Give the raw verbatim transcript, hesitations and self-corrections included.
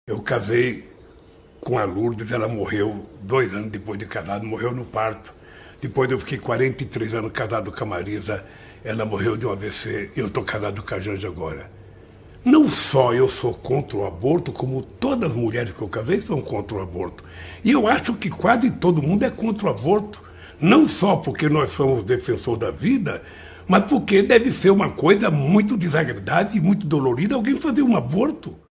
Eu casei com a Lourdes, ela morreu dois anos depois de casado, morreu no parto. Depois eu fiquei quarenta e três anos casado com a Marisa, ela morreu de um A V C e eu estou casado com a Janja agora. Não só eu sou contra o aborto, como todas as mulheres que eu casei são contra o aborto. E eu acho que quase todo mundo é contra o aborto. Não só porque nós somos defensores da vida, mas porque deve ser uma coisa muito desagradável e muito dolorida alguém fazer um aborto.